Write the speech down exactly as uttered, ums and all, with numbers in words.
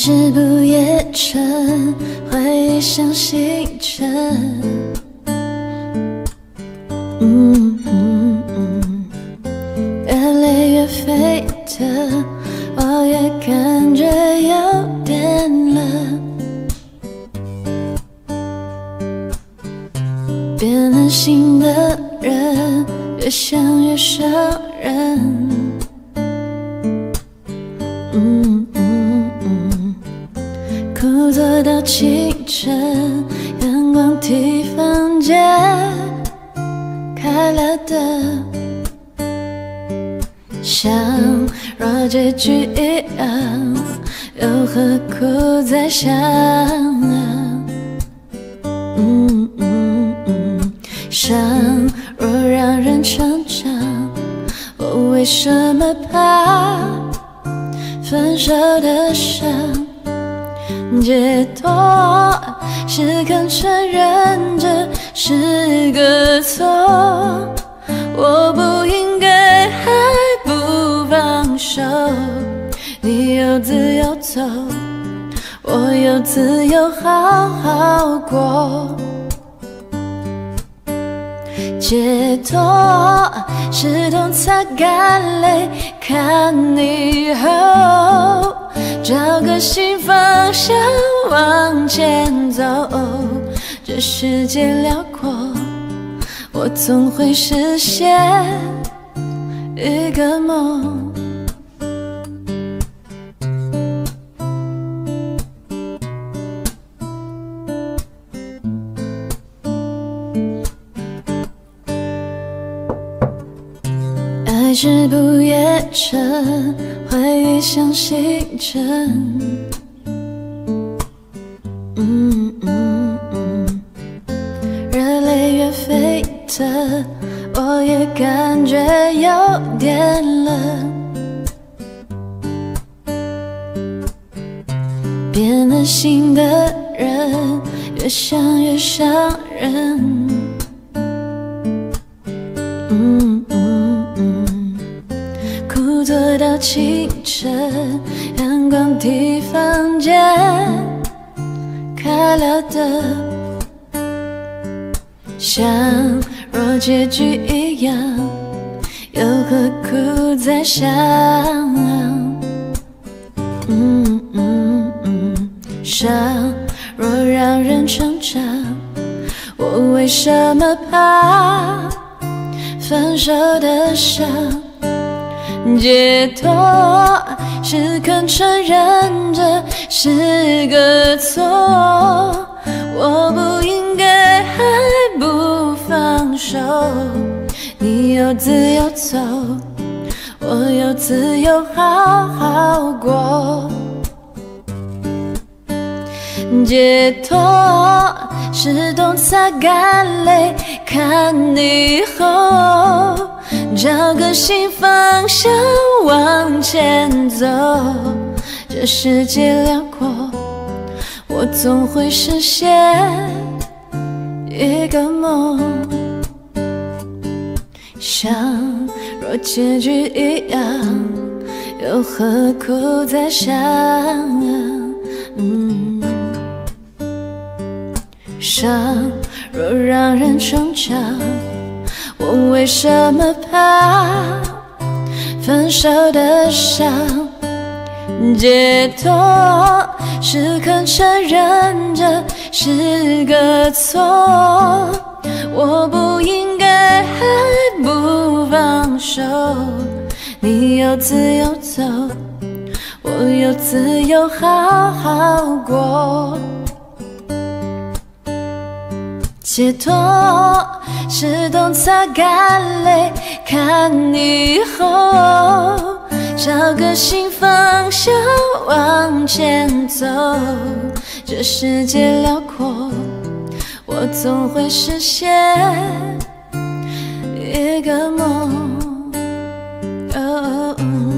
是不夜城，回忆像星辰。嗯嗯嗯，越累越沸腾，我也感觉有点冷。变了心的人，越想越伤人。嗯嗯嗯，枯坐到清晨，阳光替房间开了灯，像若结局一样，又何苦再想啊？嗯嗯嗯，伤若让人成长，我为什么怕分手的伤？解脱是肯承认这是个错，我不应该还不放手。你有自由走，我有自由好好过。解脱是痛擦干泪，看你后，找个新方向往前走。这世界辽阔，我总会实现一个梦。爱是不夜城，回忆像星辰。嗯嗯嗯，热泪越沸腾，我也感觉有点冷。变了心的人，越想越伤人。嗯嗯嗯，枯坐到清晨，阳光替房间开了灯，像若结局一样，又何苦再想啊？嗯嗯嗯，伤若让人成长，我为什么怕分手的伤？解脱是肯承认这是个错，我不应该还不放手。你有自由走，我有自由好好过。解脱是懂擦干泪，看你后，找个新方向往前走。这世界辽阔，我总会实现一个梦。像若结局一样，又何苦再想啊？嗯，伤若让人成长，我为什么怕分手的伤？解脱是肯承认这是个错，我不应该还不放手。你有自由走，我有自由好好过。解脱是懂擦干泪，看你后，找个新方向往前走。这世界辽阔，我总会实现一个梦。哦哦哦